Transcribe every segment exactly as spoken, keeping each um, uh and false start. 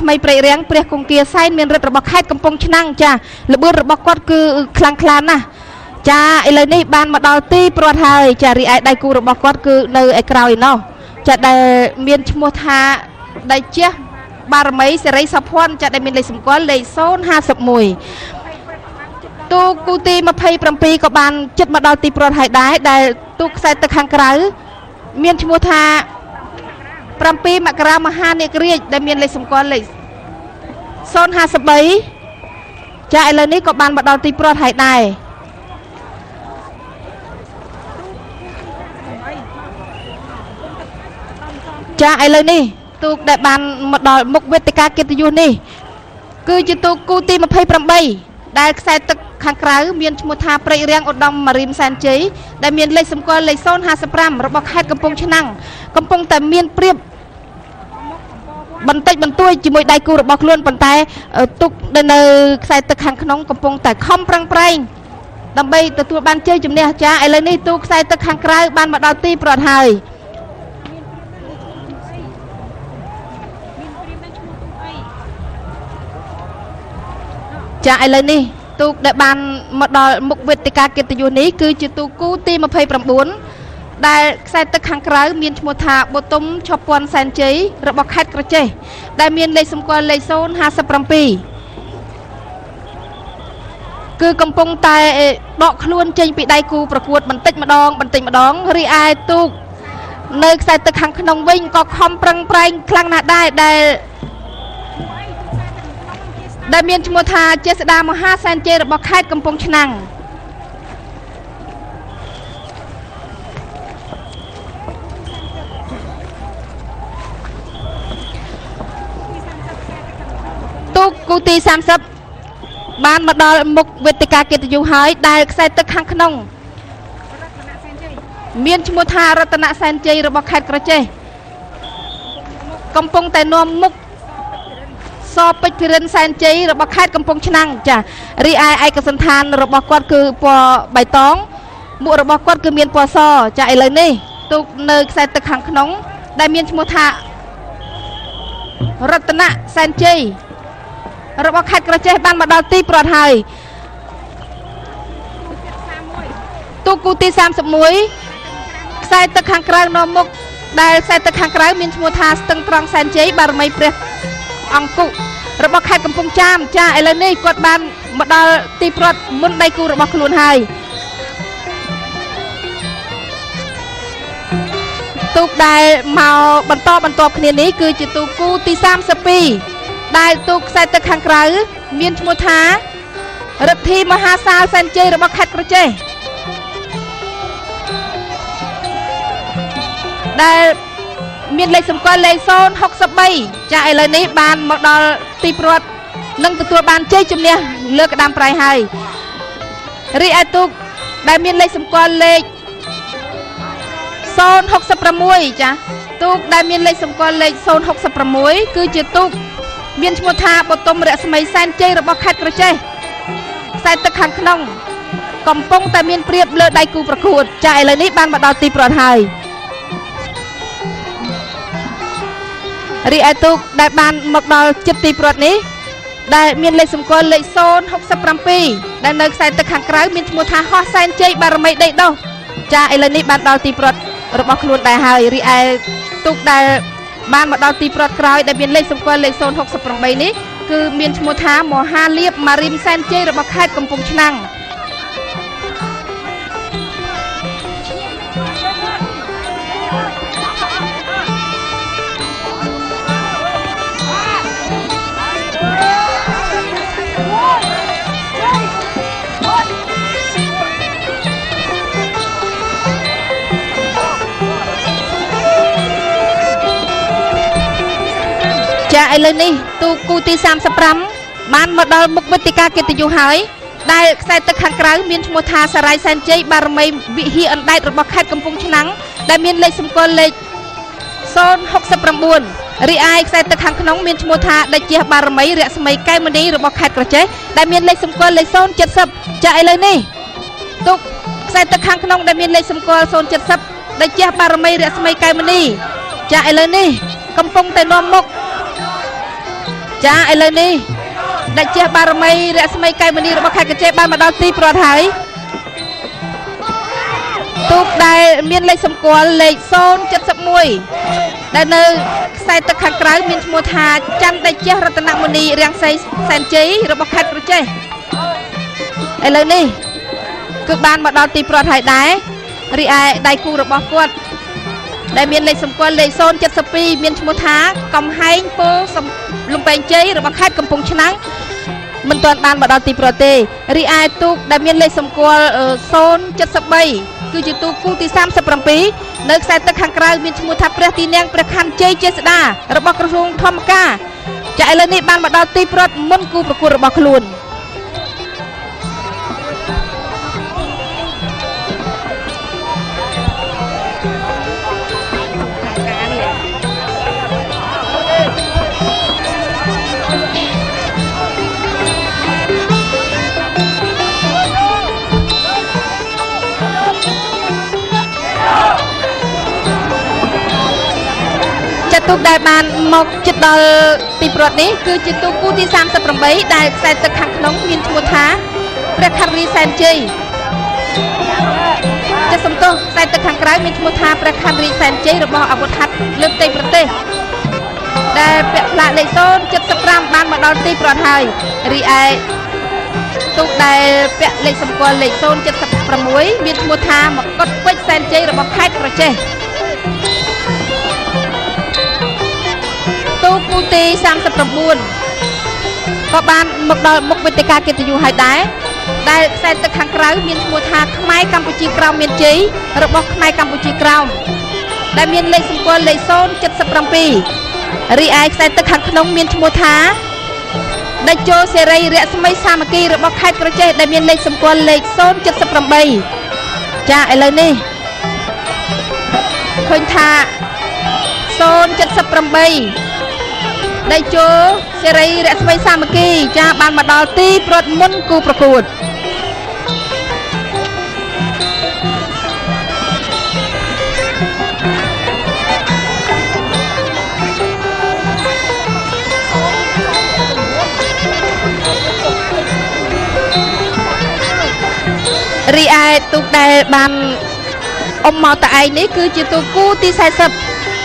ថ្មីព្រៃរាំងព្រះគង្គាសែនមានរិទ្ធរបស់ខេត្តកំពង់ឆ្នាំងចាល្បឿនរបស់គាត់គឺខ្លាំងខ្លាណាស់ចាឥឡូវនេះបានមកដល់ទីព្រ័ត្រហើយចារីឯដៃគូរបស់គាត់គឺនៅឯក្រោយណោះចាដែលមានឈ្មោះថាដៃជះបារមីសេរីសុភ័ណ្ឌចាដែលមានលេខសម្គាល់លេខศูนย์ห้าสิบเอ็ดទូគូទីยี่สิบเจ็ดក៏បានចិត្តមកដល់ទីព្រ័ត្រហើយដែរដែលទូខ្សែទឹកខាងក្រៅមានឈ្មោះថាเจ็ดមករាមហានេករាជដែលមានលេខសម្គាល់លេខศูนย์ห้าสิบสามចាឥឡូវនេះក៏បានមកដល់ទីព្រ័ត្រហើយដែរចាឥឡូវនេះទូកដែលបានមកដល់មុខវេទិកាកិត្តិយសនេះគឺជាទូកគូទីยี่สิบแปดដែលខ្សែទឹកខាងក្រៅមានឈ្មោះថាព្រៃរាំងឧត្តមរីមសែនជ័យដែលមានលេខសម្គាល់លេខศูนย์ห้าสิบห้าរបស់ខេត្តកំពង់ឆ្នាំងកំពុងតែមានព្រៀបបន្តិចបន្តួចជាមួយដៃគូរបស់ខ្លួនប៉ុន្តែទុកនៅខ្សែទឹកខាងក្នុងកំពុងតែខំប្រឹងប្រែងដើម្បីទទួលបានជ័យជំនះចាឥឡូវនេះទូខ្សែទឹកខាងក្រៅបានមកដល់ទីព្រ័ត្រហើយចាឥឡូវនេះទូកដែលបានមកដល់មុខវេទិកាកិត្តិយសនេះគឺជាទូកគូទីยี่สิบเก้าដែលខ្សែទឹកខាងក្រៅមានឈ្មោះថាបូតុំឈប់ពាន់សែនជ័យរបស់ខេត្តក្រចេះដែលមានលេខសម្គាល់លេខศูนย์ห้าสิบเจ็ดគឺកំពុងតែដកខ្លួនចេញពីដៃគូប្រកួតបន្តិចម្ដងបន្តិចម្ដងរីឯទូកនៅខ្សែទឹកខាងក្នុងវិញក៏ខំប្រឹងប្រែងខ្លាំងណាស់ដែរដែលដែលមានឈ្មោះថាចេស្តាមហាសែនជ័យរបស់ខេត្តកំពង់ឆ្នាំងទូកគូទីសាមសិបបានមកដល់មុខវេទិកាកិត្តិយសហើយដែលខ្សែទឹកខាងក្នុងមានឈ្មោះថារតនសែនជ័យរបស់ខេត្តក្រចេះកំពុងតែនាំមុខសពេជ្រភិរិនសែនជ័យរបស់ខេត្តកំពង់ឆ្នាំងចារីឯឯកសណ្ឋានរបស់គាត់គឺពណ៌បៃតងមួករបស់គាត់គឺមានពណ៌សចាឥឡូវនេះទូកនៅខ្សែទឹកខាងក្នុងដែលមានឈ្មោះថារតនសែនជ័យរបស់ខេត្តក្រចេះបានមកដល់ទីព្រ័ត្រហើយទូកគូទីសាមសិបเอ็ดខ្សែទឹកខាងក្រៅនាំមុខដែលខ្សែទឹកខាងក្រៅមានឈ្មោះថាស្ទឹងត្រង់សែនជ័យបារមីព្រះអង្គុរបស់ខេត្តកំពង់ចាមចាឥឡូវនេះគាត់បានមកដល់ទីព្រ័ត្រមុនដៃគូរបស់ខ្លួនហើយទូកដែលមកបន្តបន្ទាប់គ្នានេះគឺជាទូកគូទីសាមសិបពីរដែលទូកខ្សែទឹកខាងក្រៅមានឈ្មោះថារិទ្ធីមហាសាលសែនជ័យរបស់ខេត្តក្រចេះដែលមានលេខសម្គាល់លេខศูนย์หกสิบสามចាឥឡូវនេះបានមកដល់ទីព្រ័ត្រនិងទទួលបានជ័យជំនះលើក្តាមប្រៃហើយរីឯទូកដែលមានលេខសម្គាល់លេខศูนย์หกสิบหกចាទូកដែលមានលេខសម្គាល់លេខศูนย์หกสิบหกគឺជាទូកមានឈ្មោះថាបតុមរស្មីសែនជ័យរបស់ខេត្តក្រចេះខ្សែទឹកខាងក្នុងកំពុងតែមានព្រៀបលើដៃគូប្រកួតចាឥឡូវនេះបានមកដល់ទីព្រ័ត្រហើយរីឯទូកដែលបានមកដល់ជិតទីព្រ័ត្រនេះដែលមានលេខសម្គាល់លេខศูนย์หกสิบเจ็ดដែលនៅខ្សែទឹកខាងក្រៅមានឈ្មោះថាហោះសែនជ័យបារមីដីដោះចាឥឡូវនេះបានដល់ទីព្រ័ត្ររបស់ខ្លួនដែរហើយរីឯទូកដែលបានមកដល់ទីព្រ័ត្រក្រោយដែលមានលេខសម្គាល់លេខศูนย์หกสิบแปดនេះគឺមានឈ្មោះថាមហាលៀបម៉ារីមសែនជ័យរបស់ខេត្តកំពង់ឆ្នាំងចាឥឡូវនេះទូកគូទីសាមសិបห้าបានមកដល់មុខវេទិកាកិត្តិយសហើយដែលខ្សែទឹកខាងក្រៅមានឈ្មោះថាសារាយសែនជ័យបារមីវិហារអណ្ដែតរបស់ខេត្តកំពង់ឆ្នាំងដែលមានលេខសម្គាល់លេខศูนย์หกสิบเก้าរីឯខ្សែទឹកខាងក្នុងមានឈ្មោះថាដេចជះបារមីរស្មីកែវមณีរបស់ខេត្តក្រចេះដែលមានលេខសម្គាល់លេខศูนย์เจ็ดสิบចាឥឡូវនេះទូកខ្សែទឹកខាងក្នុងដែលមានលេខសម្គាល់ศูนย์เจ็ดสิบដេចជះបារមីរស្មីកែវមณีចាឥឡូវនេះកំពុងតែនាំមុខចាឥឡូវនេះដាច់ជះបារមីរស្មីកែវមនីរបស់ខេត្តកញ្ចេបានមកដល់ទីប្រវត្តិហើយទូកដែលមានលេខសម្គាល់លេខศูนย์ เจ็ดสิบเอ็ดដែលនៅខ្សែទឹកខាងក្រៅមានឈ្មោះថាច័ន្ទដាច់ជះរតនមុនីរាំងសីសែនជ័យរបស់ខេត្តក្រចេះឥឡូវនេះគឺបានមកដល់ទីប្រវត្តិហើយដែររីឯដៃគូរបស់គាត់ដែលមានលេខសម្គាល់លេខศูนย์ เจ็ดสิบสองមានឈ្មោះថាកំហែងពោលំពេងជ័យរបស់ខេត្តកំពង់ឆ្នាំងមិនទាន់បានមកដល់ទីប្រវត្តិទេរីឯទូកដែលមានលេខសម្គាល់ศูนย์ เจ็ดสิบสามគឺជាទូកគូទីសាមសិបเจ็ดនៅខ្សែទឹកខាងក្រៅមានឈ្មោះថាព្រះទីនាំងព្រះខ័នជ័យចេស្តារបស់ក្រសួងធម្មការចាឥឡូវនេះបានមកដល់ទីប្រវត្តិមុនគូប្រកួតរបស់ខ្លួនទូកដែលបានមកជិតដល់ទីប្រវត្តិនេះគឺជាទូកគូទីសាមសិបเจ็ดដែលខ្សែទឹកខាងក្នុងមានឈ្មោះថាព្រះខ័នរីសែនជ័យចាសំទោសខ្សែទឹកខាងក្រៅមានឈ្មោះថាព្រះខ័នរីសែនជ័យរបស់អាវុធហត្ថលើកទៃប្រទេសដែលពាក់ផ្លាកលេខศูนย์ เจ็ดสิบห้าបានមកដល់ទីប្រវត្តិហើយរីឯទូកដែលពាក់លេខសម្គាល់លេខศูนย์ เจ็ดสิบหกមានឈ្មោះថាមកុដពេជ្រសែនជ័យរបស់ខេត្តក្រចេះទូកគូទីសាមសិបเก้าក៏បានមកដល់មុខវេទិកាកិត្តិយសហើយដែរដែលខ្សែទឹកខាងក្រៅមានឈ្មោះថាខ្មែរកម្ពុជាក្រោមមានជ័យរបស់ខ្មែរកម្ពុជាក្រោមដែលមានលេខសម្គាល់លេខศูนย์ เจ็ดสิบเจ็ดរីឯខ្សែទឹកខាងក្នុងមានឈ្មោះថាដេជោសេរីរស្មីសាមគ្គីរបស់ខេត្តក្រចេះដែលមានលេខសម្គាល់លេខศูนย์ เจ็ดสิบแปดចាឥឡូវនេះឃើញថាศูนย์ เจ็ดสิบแปดដៃជោសេរីរស្មីសាមគ្គីចាបានមកដល់ទីប្រវត្តិមុនគូប្រកួតរីឯទូកដែលបានអ៊ំមកតឯងនេះគឺជាទូកគូទីสี่สิบ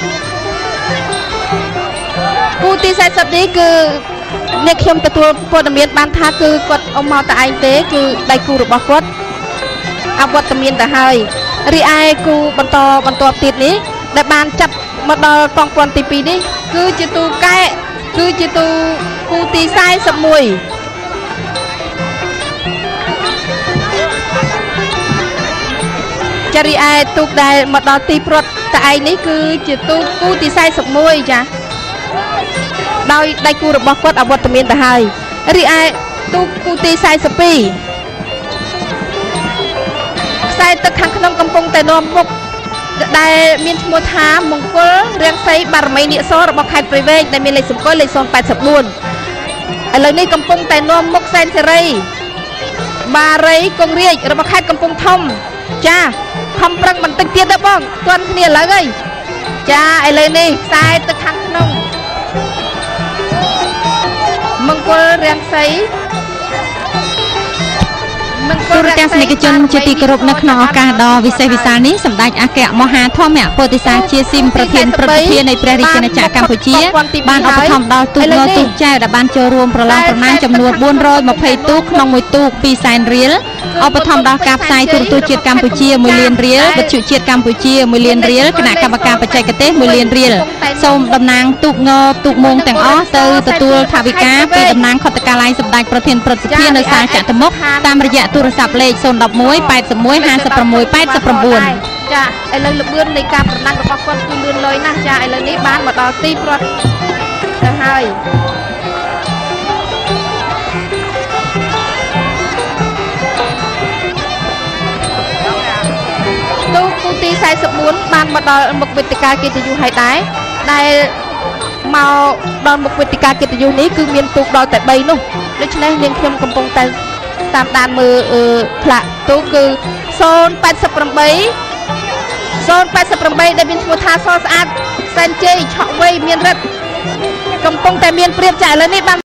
គូទីสี่สิบនេះគឺអ្នកខ្ញុំទទួលព័ត៌មានបានថាគឺគាត់អ៊ំមកតឯងទេគឺដៃគូរបស់គាត់អវត្តមានទៅហើយរីឯគូបន្តបន្តទៀតនេះដែលបានចាប់មកដល់កងពាន់ទីពីរនេះគឺជាទូកែគឺជាទូគូទីสี่สิบเอ็ดចារីឯទូកដែលមកដល់ទីប្រវត្តិតឯងនេះគឺជាទូកគូទីสี่สิบเอ็ดចាដោយដៃគូរបស់គាត់អវត្តមានទៅហើយរីឯទូកគូទីสี่สิบสองខ្សែទឹកខាងក្នុងកំពុងតែនាំមុខដែលមានឈ្មោះថាមង្គលរាំងសីបារមីនិសររបស់ខេត្តព្រៃវែងដែលមានលេខសម្គាល់លេខศูนย์ แปดสิบสี่ឥឡូវនេះកំពុងតែនាំមុខសែនសេរីបារីកងរាជរបស់ខេត្តកំពង់ធំចាខំប្រឹងបន្តិចទៀតទៅបងទាន់គ្នាឥឡូវហើយចាឥឡូវនេះខ្សែទឹកខាងក្នុងមង្គលរាំងសីទូរទស្សនិកជនជាទីគោរពនៅក្នុងឱកាសដ៏វិសេសវិសាលនេះសម្ដេចអគ្គមហាធម្មពោធិសាជាស៊ីមប្រធានព្រឹទ្ធសភានៃព្រះរាជាណាចក្រកម្ពុជាបានឧបត្ថម្ភដល់ទូកងទូកចែវដែលបានចូលរួមប្រឡងប្រណាំងចំនួនបួនរយម្ភៃទូកក្នុងមួយទូកពីរសែនរៀលឧបត្ថម្ភដល់ការផ្សាយទូរទស្សន៍ជាតិកម្ពុជាមួយលានរៀលវិទ្យុជាតិកម្ពុជាមួយលានរៀលគណៈកម្មការបច្ចេកទេសមួយលានរៀលសូមតំណាងទូកងទូកមងទាំងអស់ទៅទទួលថវិកាពីតំណាងខុទ្ទកាល័យសម្ដេចប្រធានព្រឹទ្ធសភានៅសាលចតុមុខតាមរយៈទូរស័ព្ទលេខศูนย์ หนึ่งหนึ่ง แปดสิบเอ็ด ห้าสิบหก แปดสิบเก้าចាឥឡូវលបឿននៃការប្រណាំងរបស់គាត់គឺលឿនលយណាស់ចាឥឡូវនេះបានមកដល់ទីប្រវត្តិទៅហើយទូកគូទីสี่สิบสี่បានមកដល់មុខវេទិកាកិត្តិយសហើយដែរដែលមកដល់មុខវេទិកាកិត្តិយសនេះគឺមានទូកដល់តែបីនោះដូច្នេះនាងខ្ញុំកំពុងតែតាមដានមើលផ្លាកទូកគឺศูนย์ แปดสิบแปด ศูนย์ แปดสิบแปดដែលមានឈ្មោះថាសស្អាតសែនជ័យឆក់វៃមានរិទ្ធកកំពុងតែមានព្រៀបចាឥឡូវនេះបាន